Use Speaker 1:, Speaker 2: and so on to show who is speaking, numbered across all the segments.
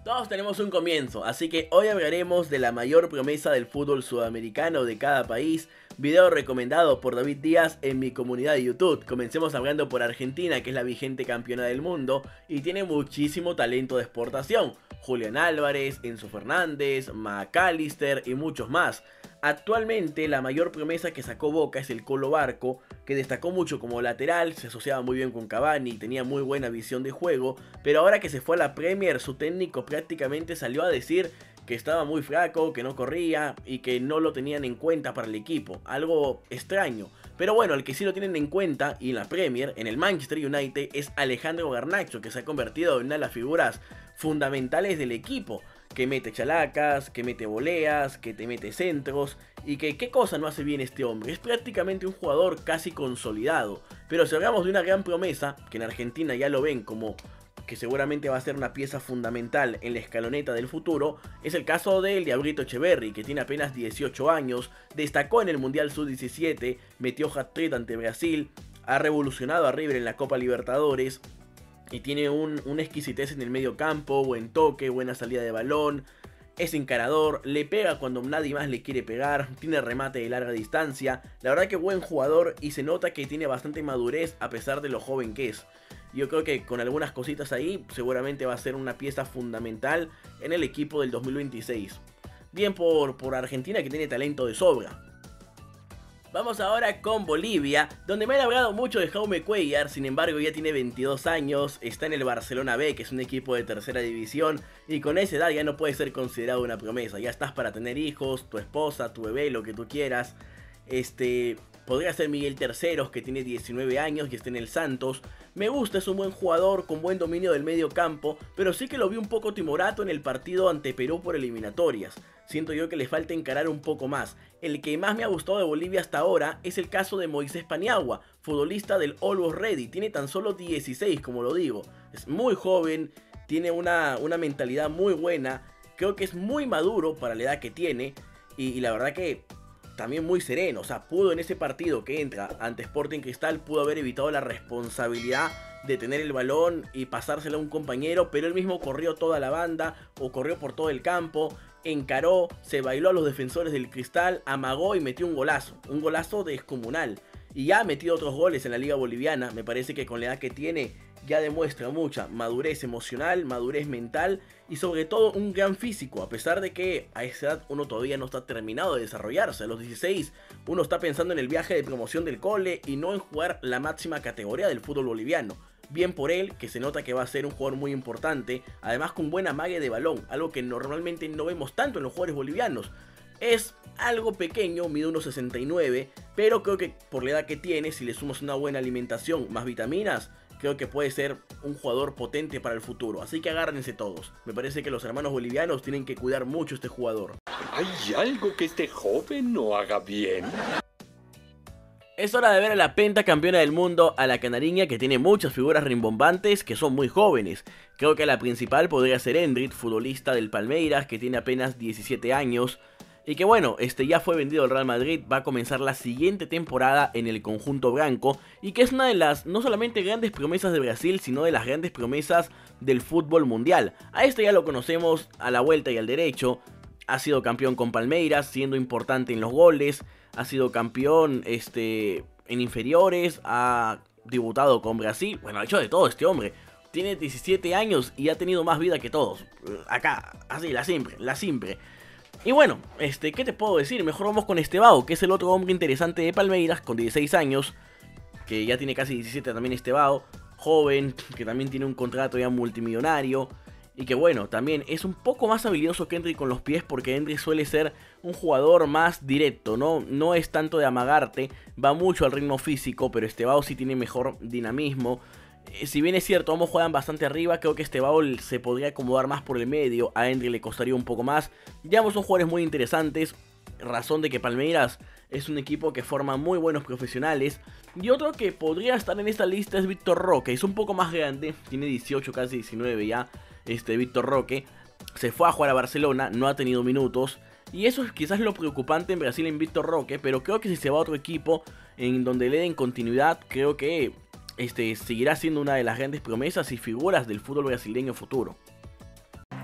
Speaker 1: Todos tenemos un comienzo, así que hoy hablaremos de la mayor promesa del fútbol sudamericano de cada país, video recomendado por David Díaz en mi comunidad de YouTube. Comencemos hablando por Argentina, que es la vigente campeona del mundo y tiene muchísimo talento de exportación. Julián Álvarez, Enzo Fernández, McAllister y muchos más. Actualmente la mayor promesa que sacó Boca es el Colo Barco, que destacó mucho como lateral, se asociaba muy bien con Cavani, tenía muy buena visión de juego, pero ahora que se fue a la Premier, su técnico prácticamente salió a decir que estaba muy flaco, que no corría y que no lo tenían en cuenta para el equipo, algo extraño. Pero bueno, el que sí lo tienen en cuenta, y en la Premier, en el Manchester United, es Alejandro Garnacho, que se ha convertido en una de las figuras fundamentales del equipo, que mete chalacas, que mete voleas, que te mete centros, y que qué cosa no hace bien este hombre. Es prácticamente un jugador casi consolidado, pero si hablamos de una gran promesa, que en Argentina ya lo ven como que seguramente va a ser una pieza fundamental en la escaloneta del futuro, es el caso del Diablito Echeverri, que tiene apenas 18 años, destacó en el Mundial Sub-17, metió hat-trick ante Brasil, ha revolucionado a River en la Copa Libertadores, y tiene una exquisitez en el medio campo, buen toque, buena salida de balón, es encarador, le pega cuando nadie más le quiere pegar, tiene remate de larga distancia, la verdad que buen jugador y se nota que tiene bastante madurez a pesar de lo joven que es. Yo creo que con algunas cositas ahí seguramente va a ser una pieza fundamental en el equipo del 2026. Bien por Argentina, que tiene talento de sobra. Vamos ahora con Bolivia, donde me han hablado mucho de Jaume Cuellar, sin embargo ya tiene 22 años, está en el Barcelona B, que es un equipo de tercera división, y con esa edad ya no puede ser considerado una promesa, ya estás para tener hijos, tu esposa, tu bebé, lo que tú quieras. Podría ser Miguel Terceros, que tiene 19 años y está en el Santos. Me gusta, es un buen jugador con buen dominio del medio campo, pero sí que lo vi un poco timorato en el partido ante Perú por eliminatorias. Siento yo que le falta encarar un poco más. El que más me ha gustado de Bolivia hasta ahora es el caso de Moisés Paniagua, futbolista del Always Ready. Tiene tan solo 16, como lo digo. Es muy joven, tiene una mentalidad muy buena. Creo que es muy maduro para la edad que tiene y la verdad que también muy sereno. O sea, pudo en ese partido que entra ante Sporting Cristal, pudo haber evitado la responsabilidad de tener el balón y pasárselo a un compañero, pero él mismo corrió toda la banda o corrió por todo el campo, encaró, se bailó a los defensores del Cristal, amagó y metió un golazo descomunal. Y ya ha metido otros goles en la liga boliviana. Me parece que con la edad que tiene ya demuestra mucha madurez emocional, madurez mental y sobre todo un gran físico, a pesar de que a esa edad uno todavía no está terminado de desarrollarse. A los 16 uno está pensando en el viaje de promoción del cole y no en jugar la máxima categoría del fútbol boliviano. Bien por él, que se nota que va a ser un jugador muy importante, además con buena magia de balón, algo que normalmente no vemos tanto en los jugadores bolivianos. Es algo pequeño, mide 1,69, pero creo que por la edad que tiene, si le sumas una buena alimentación más vitaminas, creo que puede ser un jugador potente para el futuro. Así que agárrense todos. Me parece que los hermanos bolivianos tienen que cuidar mucho a este jugador.
Speaker 2: ¿Hay algo que este joven no haga bien?
Speaker 1: Es hora de ver a la pentacampeona del mundo, a la canariña, que tiene muchas figuras rimbombantes que son muy jóvenes. Creo que la principal podría ser Endrit, futbolista del Palmeiras, que tiene apenas 17 años. Y que bueno, ya fue vendido al Real Madrid, va a comenzar la siguiente temporada en el conjunto blanco. Y que es una de las, no solamente grandes promesas de Brasil, sino de las grandes promesas del fútbol mundial. A ya lo conocemos a la vuelta y al derecho. Ha sido campeón con Palmeiras, siendo importante en los goles. Ha sido campeón en inferiores, ha debutado con Brasil. Bueno, ha hecho de todo este hombre. Tiene 17 años y ha tenido más vida que todos. Acá, así, la siempre. Y bueno, ¿qué te puedo decir? Mejor vamos con Estevao, que es el otro hombre interesante de Palmeiras, con 16 años. Que ya tiene casi 17 también Estevao. Joven, que también tiene un contrato ya multimillonario. Y que bueno, también es un poco más habilidoso que Endrick con los pies, porque Endrick suele ser un jugador más directo, no es tanto de amagarte, va mucho al ritmo físico, pero Estevao sí tiene mejor dinamismo. Si bien es cierto, ambos juegan bastante arriba, creo que Estevao se podría acomodar más por el medio, a Endrick le costaría un poco más. Ya ambos son jugadores muy interesantes, razón de que Palmeiras es un equipo que forma muy buenos profesionales. Y otro que podría estar en esta lista es Víctor Roque, es un poco más grande, tiene 18, casi 19 ya. Víctor Roque se fue a jugar a Barcelona, no ha tenido minutos, y eso es quizás lo preocupante en Brasil en Víctor Roque, pero creo que si se va a otro equipo en donde le den continuidad, creo que seguirá siendo una de las grandes promesas y figuras del fútbol brasileño futuro.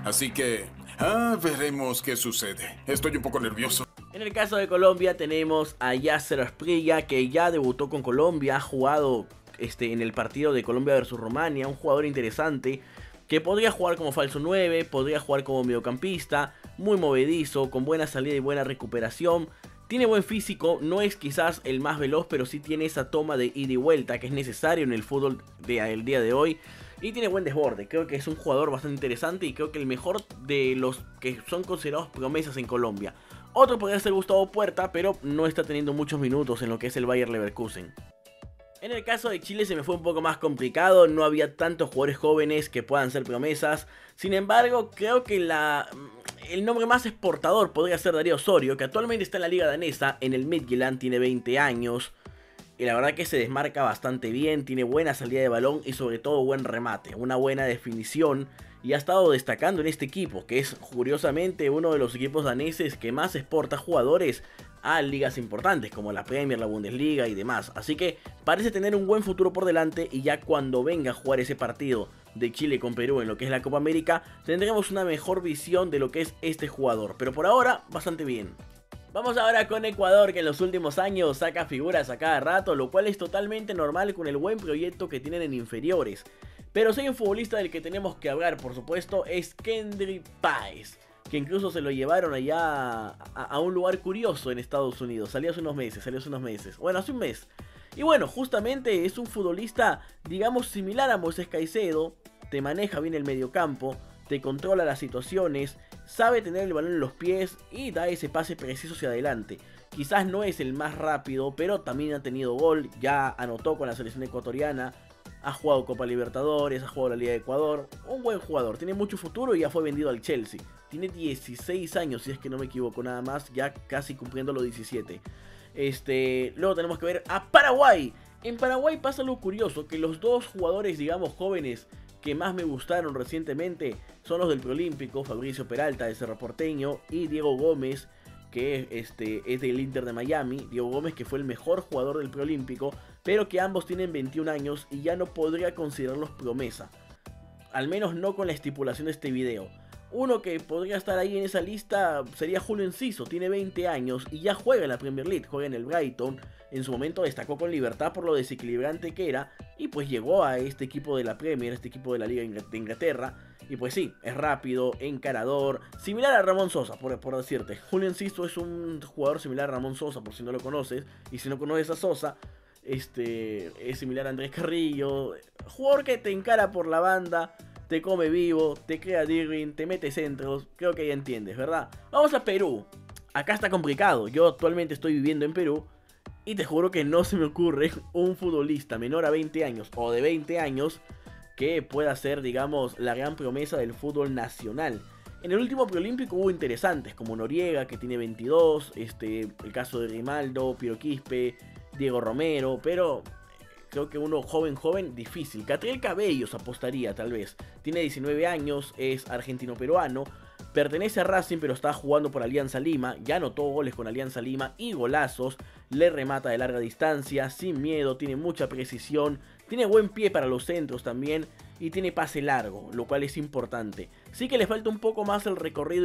Speaker 3: Así que, veremos qué sucede. Estoy un poco nervioso.
Speaker 1: En el caso de Colombia tenemos a Yasser Asprilla, que ya debutó con Colombia, ha jugado en el partido de Colombia versus Rumania, un jugador interesante que podría jugar como falso 9, podría jugar como mediocampista, muy movedizo, con buena salida y buena recuperación. Tiene buen físico, no es quizás el más veloz, pero sí tiene esa toma de ida y vuelta que es necesario en el fútbol del día de hoy. Y tiene buen desborde, creo que es un jugador bastante interesante y creo que el mejor de los que son considerados promesas en Colombia. Otro podría ser Gustavo Puerta, pero no está teniendo muchos minutos en lo que es el Bayer Leverkusen. En el caso de Chile se me fue un poco más complicado, no había tantos jugadores jóvenes que puedan ser promesas. Sin embargo, creo que el nombre más exportador podría ser Darío Osorio, que actualmente está en la liga danesa, en el Midtjylland, tiene 20 años. Y la verdad que se desmarca bastante bien, tiene buena salida de balón y sobre todo buen remate, una buena definición. Y ha estado destacando en este equipo, que es curiosamente uno de los equipos daneses que más exporta jugadores a ligas importantes como la Premier, la Bundesliga y demás. Así que parece tener un buen futuro por delante y ya cuando venga a jugar ese partido de Chile con Perú en lo que es la Copa América, tendremos una mejor visión de lo que es este jugador. Pero por ahora, bastante bien. Vamos ahora con Ecuador, que en los últimos años saca figuras a cada rato, lo cual es totalmente normal con el buen proyecto que tienen en inferiores. Pero si hay un futbolista del que tenemos que hablar, por supuesto, es Kendry Páez, que incluso se lo llevaron allá a un lugar curioso en Estados Unidos. Salió hace unos meses. Bueno, hace un mes. Y bueno, justamente es un futbolista, digamos, similar a Moisés Caicedo. Te maneja bien el mediocampo, te controla las situaciones, sabe tener el balón en los pies y da ese pase preciso hacia adelante. Quizás no es el más rápido, pero también ha tenido gol, ya anotó con la selección ecuatoriana. Ha jugado Copa Libertadores, ha jugado la Liga de Ecuador. Un buen jugador, tiene mucho futuro y ya fue vendido al Chelsea. Tiene 16 años, si es que no me equivoco, nada más, ya casi cumpliendo los 17. Luego tenemos que ver a Paraguay. En Paraguay pasa algo curioso, que los dos jugadores, digamos, jóvenes que más me gustaron recientemente son los del Preolímpico, Fabricio Peralta de Cerro Porteño y Diego Gómez, que es del Inter de Miami. Diego Gómez, que fue el mejor jugador del Preolímpico, pero que ambos tienen 21 años y ya no podría considerarlos promesa. Al menos no con la estipulación de este video. Uno que podría estar ahí en esa lista sería Julio Enciso, tiene 20 años y ya juega en la Premier League, juega en el Brighton. En su momento destacó con Libertad por lo desequilibrante que era y pues llegó a este equipo de la Premier, este equipo de la Liga de Inglaterra. Y pues sí, es rápido, encarador, similar a Ramón Sosa, por decirte. Julio Enciso es un jugador similar a Ramón Sosa, por si no lo conoces. Y si no conoces a Sosa, es similar a Andrés Carrillo. Jugador que te encara por la banda, te come vivo, te crea dribbling, te mete centros. Creo que ya entiendes, ¿verdad? Vamos a Perú. Acá está complicado. Yo actualmente estoy viviendo en Perú y te juro que no se me ocurre un futbolista menor a 20 años o de 20 años que pueda ser, digamos, la gran promesa del fútbol nacional. En el último preolímpico hubo interesantes como Noriega, que tiene 22, el caso de Grimaldo, Piero Quispe, Diego Romero, pero creo que uno joven, difícil. Catriel Cabellos apostaría tal vez, tiene 19 años, es argentino-peruano, pertenece a Racing pero está jugando por Alianza Lima, ya anotó goles con Alianza Lima y golazos, le remata de larga distancia, sin miedo, tiene mucha precisión, tiene buen pie para los centros también y tiene pase largo, lo cual es importante. Sí que le falta un poco más el recorrido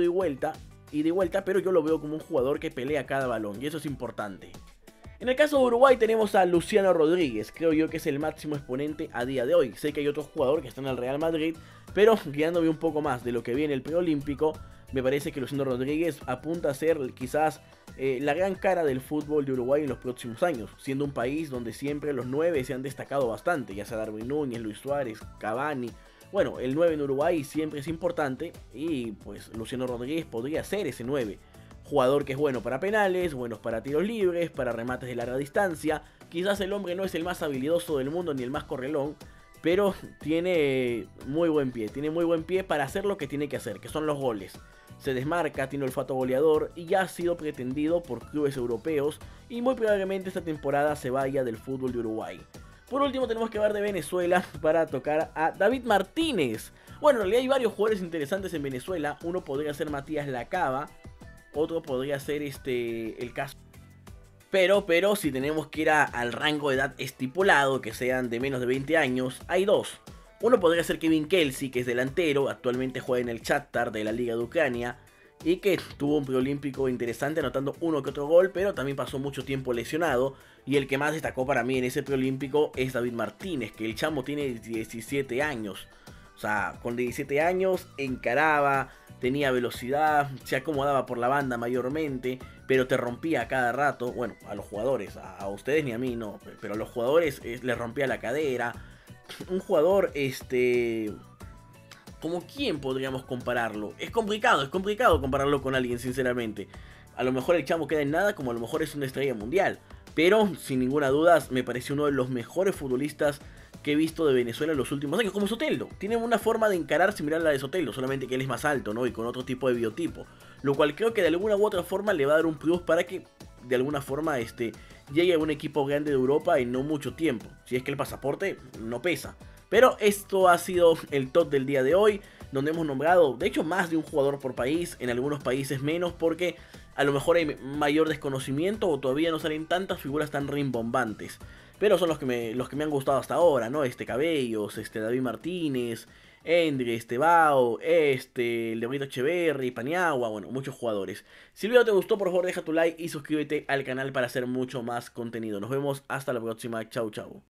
Speaker 1: y de vuelta, pero yo lo veo como un jugador que pelea cada balón y eso es importante. En el caso de Uruguay tenemos a Luciano Rodríguez, creo yo que es el máximo exponente a día de hoy. Sé que hay otro jugador que está en el Real Madrid, pero guiándome un poco más de lo que viene el preolímpico, me parece que Luciano Rodríguez apunta a ser quizás la gran cara del fútbol de Uruguay en los próximos años, siendo un país donde siempre los 9 se han destacado bastante, ya sea Darwin Núñez, Luis Suárez, Cavani. Bueno, el 9 en Uruguay siempre es importante y pues Luciano Rodríguez podría ser ese 9. Jugador que es bueno para penales, bueno para tiros libres, para remates de larga distancia. Quizás el hombre no es el más habilidoso del mundo ni el más correlón, pero tiene muy buen pie para hacer lo que tiene que hacer, que son los goles. Se desmarca, tiene olfato goleador y ya ha sido pretendido por clubes europeos y muy probablemente esta temporada se vaya del fútbol de Uruguay. Por último tenemos que hablar de Venezuela para tocar a David Martínez. Bueno, en realidad hay varios jugadores interesantes en Venezuela. Uno podría ser Matías Lacaba, otro podría ser el caso. Pero si tenemos que ir al rango de edad estipulado, que sean de menos de 20 años, hay dos. Uno podría ser Kevin Kelsey, que es delantero, actualmente juega en el Shakhtar de la Liga de Ucrania, y que tuvo un preolímpico interesante anotando uno que otro gol, pero también pasó mucho tiempo lesionado. Y el que más destacó para mí en ese preolímpico es David Martínez, que el chamo tiene 17 años. O sea, con 17 años encaraba, tenía velocidad, se acomodaba por la banda mayormente, pero te rompía a cada rato. Bueno, a los jugadores, a ustedes ni a mí no, pero a los jugadores les rompía la cadera. Un jugador, ¿como quién podríamos compararlo? Es complicado compararlo con alguien, sinceramente. A lo mejor el chamo queda en nada, como a lo mejor es una estrella mundial. Pero, sin ninguna duda, me pareció uno de los mejores futbolistas que he visto de Venezuela en los últimos años, como Soteldo. Tiene una forma de encarar similar a la de Soteldo, solamente que él es más alto, ¿no? Y con otro tipo de biotipo. Lo cual creo que de alguna u otra forma le va a dar un plus para que, de alguna forma, llegue a un equipo grande de Europa en no mucho tiempo. Si es que el pasaporte no pesa. Pero esto ha sido el top del día de hoy, donde hemos nombrado, de hecho, más de un jugador por país, en algunos países menos, porque a lo mejor hay mayor desconocimiento o todavía no salen tantas figuras tan rimbombantes. Pero son los que me han gustado hasta ahora, ¿no? Cabellos, David Martínez, Endre, Bao, el de Brito Echeverri, Paniagua, bueno, muchos jugadores. Si el video te gustó, por favor deja tu like y suscríbete al canal para hacer mucho más contenido. Nos vemos hasta la próxima, chau chau.